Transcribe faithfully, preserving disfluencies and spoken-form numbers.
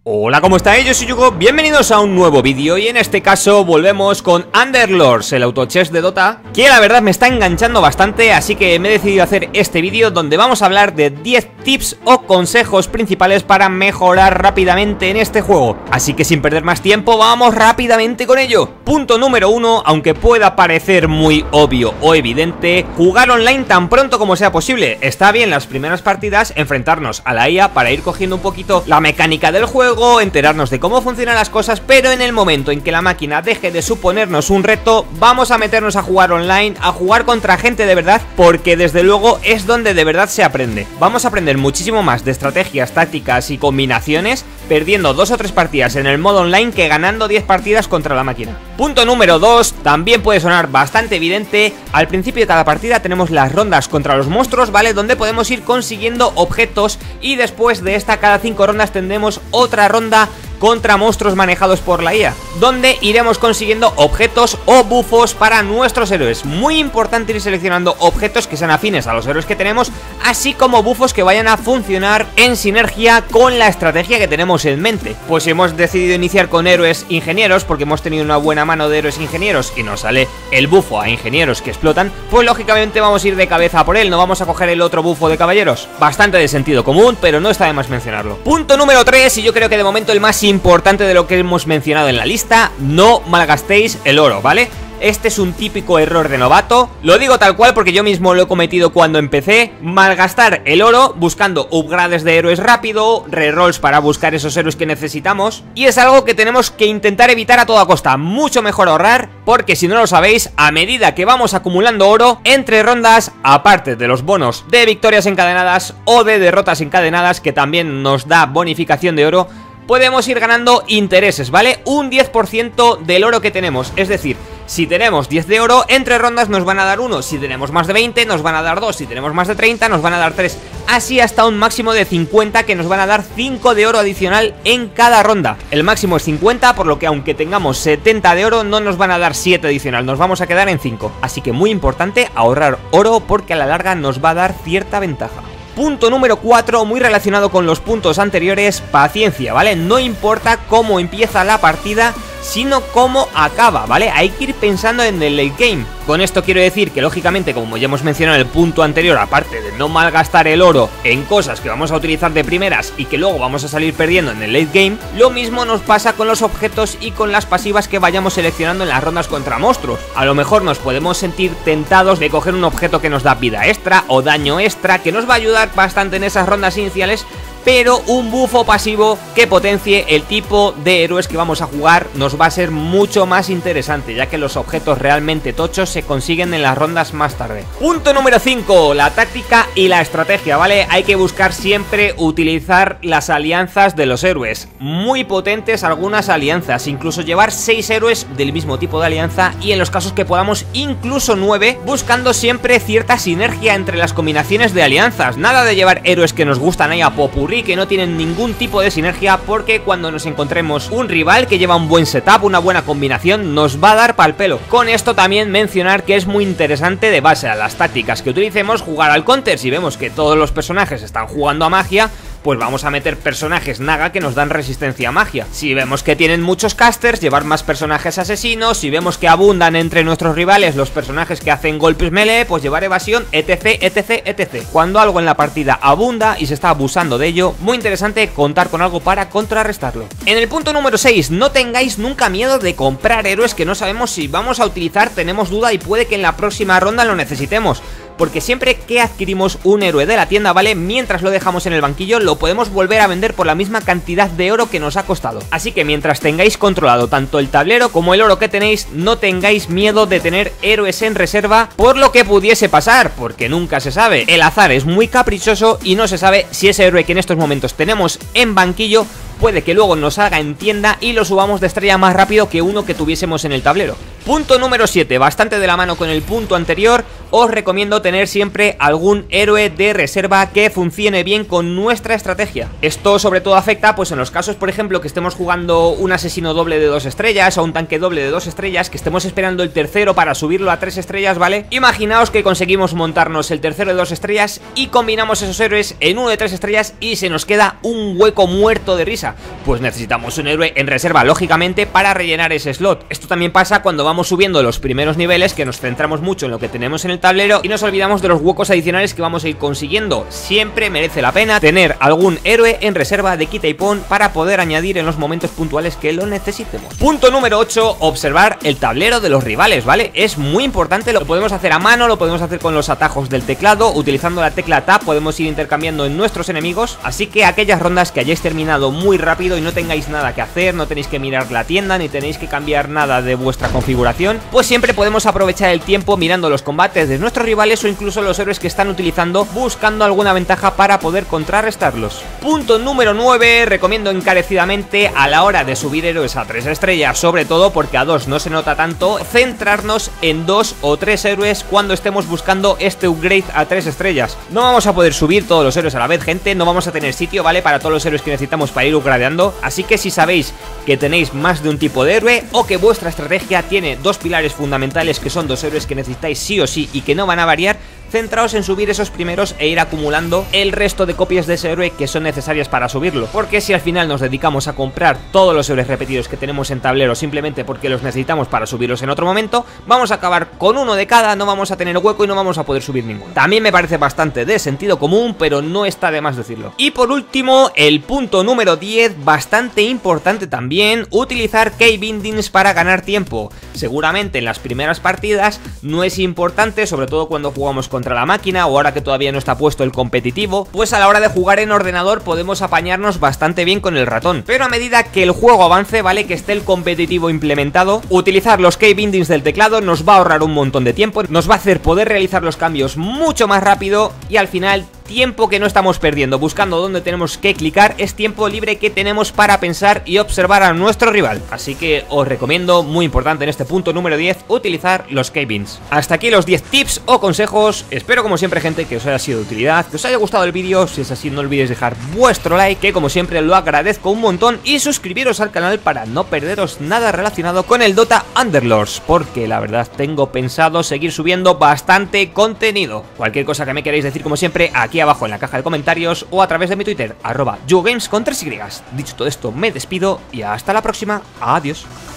Hola, ¿cómo estáis? Yo soy Yugo, bienvenidos a un nuevo vídeo y en este caso volvemos con Underlords, el autochess de Dota, que la verdad me está enganchando bastante, así que me he decidido hacer este vídeo donde vamos a hablar de diez tips o consejos principales para mejorar rápidamente en este juego. Así que sin perder más tiempo, vamos rápidamente con ello. Punto número uno, aunque pueda parecer muy obvio o evidente, jugar online tan pronto como sea posible. Está bien las primeras partidas enfrentarnos a la I A para ir cogiendo un poquito la mecánica del juego, enterarnos de cómo funcionan las cosas, pero en el momento en que la máquina deje de suponernos un reto, vamos a meternos a jugar online, a jugar contra gente de verdad, porque desde luego es donde de verdad se aprende. Vamos a aprender muchísimo más de estrategias, tácticas y combinaciones perdiendo dos o tres partidas en el modo online que ganando diez partidas contra la máquina. Punto número dos, también puede sonar bastante evidente. Al principio de cada partida tenemos las rondas contra los monstruos, ¿vale? Donde podemos ir consiguiendo objetos y después de esta cada cinco rondas tendremos otra ronda contra monstruos manejados por la I A, donde iremos consiguiendo objetos o bufos para nuestros héroes. Muy importante ir seleccionando objetos que sean afines a los héroes que tenemos, así como bufos que vayan a funcionar en sinergia con la estrategia que tenemos en mente. Pues si hemos decidido iniciar con héroes ingenieros, porque hemos tenido una buena mano de héroes ingenieros y nos sale el bufo a ingenieros que explotan, pues lógicamente vamos a ir de cabeza por él, no vamos a coger el otro bufo de caballeros. Bastante de sentido común, pero no está de más mencionarlo. Punto número tres, y yo creo que de momento el más importante de lo que hemos mencionado en la lista: no malgastéis el oro, ¿vale? Este es un típico error de novato, lo digo tal cual porque yo mismo lo he cometido cuando empecé. Malgastar el oro buscando upgrades de héroes rápido, rerolls para buscar esos héroes que necesitamos, y es algo que tenemos que intentar evitar a toda costa. Mucho mejor ahorrar, porque si no lo sabéis, a medida que vamos acumulando oro entre rondas, aparte de los bonos de victorias encadenadas o de derrotas encadenadas, que también nos da bonificación de oro, podemos ir ganando intereses, ¿vale? Un diez por ciento del oro que tenemos, es decir, si tenemos diez de oro, entre rondas nos van a dar uno, si tenemos más de veinte nos van a dar dos, si tenemos más de treinta nos van a dar tres, así hasta un máximo de cincuenta que nos van a dar cinco de oro adicional en cada ronda. El máximo es cincuenta, por lo que aunque tengamos setenta de oro no nos van a dar siete adicional, nos vamos a quedar en cinco. Así que muy importante ahorrar oro porque a la larga nos va a dar cierta ventaja. Punto número cuatro, muy relacionado con los puntos anteriores: paciencia, ¿vale? No importa cómo empieza la partida, sino cómo acaba, ¿vale? Hay que ir pensando en el late game. Con esto quiero decir que lógicamente, como ya hemos mencionado en el punto anterior, aparte de no malgastar el oro en cosas que vamos a utilizar de primeras y que luego vamos a salir perdiendo en el late game, lo mismo nos pasa con los objetos y con las pasivas que vayamos seleccionando en las rondas contra monstruos. A lo mejor nos podemos sentir tentados de coger un objeto que nos da vida extra o daño extra, que nos va a ayudar bastante en esas rondas iniciales, pero un bufo pasivo que potencie el tipo de héroes que vamos a jugar nos va a ser mucho más interesante, ya que los objetos realmente tochos se consiguen en las rondas más tarde. Punto número cinco, la táctica y la estrategia, ¿vale? Hay que buscar siempre utilizar las alianzas de los héroes. Muy potentes algunas alianzas, incluso llevar seis héroes del mismo tipo de alianza, y en los casos que podamos incluso nueve, buscando siempre cierta sinergia entre las combinaciones de alianzas. Nada de llevar héroes que nos gustan ahí a popurrí, que no tienen ningún tipo de sinergia, porque cuando nos encontremos un rival que lleva un buen setup, una buena combinación, nos va a dar pal pelo. Con esto también mencionar que es muy interesante, de base a las tácticas que utilicemos, jugar al counter. Si vemos que todos los personajes están jugando a magia, pues vamos a meter personajes naga que nos dan resistencia a magia. Si vemos que tienen muchos casters, llevar más personajes asesinos. Si vemos que abundan entre nuestros rivales los personajes que hacen golpes melee, pues llevar evasión, etc, etc, etc. Cuando algo en la partida abunda y se está abusando de ello, muy interesante contar con algo para contrarrestarlo. En el punto número seis, no tengáis nunca miedo de comprar héroes que no sabemos si vamos a utilizar, tenemos duda y puede que en la próxima ronda lo necesitemos. Porque siempre que adquirimos un héroe de la tienda, ¿vale?, mientras lo dejamos en el banquillo, lo podemos volver a vender por la misma cantidad de oro que nos ha costado. Así que mientras tengáis controlado tanto el tablero como el oro que tenéis, no tengáis miedo de tener héroes en reserva por lo que pudiese pasar, porque nunca se sabe. El azar es muy caprichoso y no se sabe si ese héroe que en estos momentos tenemos en banquillo puede que luego nos salga en tienda y lo subamos de estrella más rápido que uno que tuviésemos en el tablero. Punto número siete, bastante de la mano con el punto anterior, os recomiendo tener siempre algún héroe de reserva que funcione bien con nuestra estrategia. Esto sobre todo afecta pues en los casos, por ejemplo, que estemos jugando un asesino doble de dos estrellas o un tanque doble de dos estrellas, que estemos esperando el tercero para subirlo a tres estrellas, ¿vale? Imaginaos que conseguimos montarnos el tercero de dos estrellas y combinamos esos héroes en uno de tres estrellas y se nos queda un hueco muerto de risa. Pues necesitamos un héroe en reserva, lógicamente, para rellenar ese slot. Esto también pasa cuando vamos subiendo los primeros niveles, que nos centramos mucho en lo que tenemos en el tablero y nos olvidamos de los huecos adicionales que vamos a ir consiguiendo. Siempre merece la pena tener algún héroe en reserva de quita y pon para poder añadir en los momentos puntuales que lo necesitemos. Punto número ocho, observar el tablero de los rivales, ¿vale? Es muy importante, lo podemos hacer a mano, lo podemos hacer con los atajos del teclado, utilizando la tecla Tab podemos ir intercambiando en nuestros enemigos, así que aquellas rondas que hayáis terminado muy rápido y no tengáis nada que hacer, no tenéis que mirar la tienda ni tenéis que cambiar nada de vuestra configuración, pues siempre podemos aprovechar el tiempo mirando los combates de nuestros rivales o incluso los héroes que están utilizando, buscando alguna ventaja para poder contrarrestarlos. Punto número nueve, recomiendo encarecidamente a la hora de subir héroes a tres estrellas, sobre todo porque a dos no se nota tanto, centrarnos en dos o tres héroes cuando estemos buscando este upgrade a tres estrellas. No vamos a poder subir todos los héroes a la vez, gente, no vamos a tener sitio, ¿vale? Para todos los héroes que necesitamos para ir upgradeando, así que si sabéis que tenéis más de un tipo de héroe o que vuestra estrategia tiene dos pilares fundamentales que son dos héroes que necesitáis sí o sí y que no van a variar, centraos en subir esos primeros e ir acumulando el resto de copias de ese héroe que son necesarias para subirlo, porque si al final nos dedicamos a comprar todos los héroes repetidos que tenemos en tablero simplemente porque los necesitamos para subirlos en otro momento, vamos a acabar con uno de cada, no vamos a tener hueco y no vamos a poder subir ninguno. También me parece bastante de sentido común, pero no está de más decirlo. Y por último, el punto número diez, bastante importante también, utilizar key bindings para ganar tiempo. Seguramente en las primeras partidas no es importante, sobre todo cuando jugamos contra la máquina o ahora que todavía no está puesto el competitivo, pues a la hora de jugar en ordenador podemos apañarnos bastante bien con el ratón, pero a medida que el juego avance, vale, que esté el competitivo implementado, utilizar los key bindings del teclado nos va a ahorrar un montón de tiempo, nos va a hacer poder realizar los cambios mucho más rápido y al final tiempo que no estamos perdiendo buscando dónde tenemos que clicar es tiempo libre que tenemos para pensar y observar a nuestro rival. Así que os recomiendo, muy importante en este punto número diez, utilizar los key bindings. Hasta aquí los diez tips o consejos. Espero como siempre, gente, que os haya sido de utilidad, que os haya gustado el vídeo. Si es así, no olvidéis dejar vuestro like, que como siempre lo agradezco un montón, y suscribiros al canal para no perderos nada relacionado con el Dota Underlords, porque la verdad tengo pensado seguir subiendo bastante contenido. Cualquier cosa que me queráis decir, como siempre, aquí abajo en la caja de comentarios o a través de mi Twitter, arroba yugames con tres Y. Dicho todo esto, me despido y hasta la próxima. Adiós.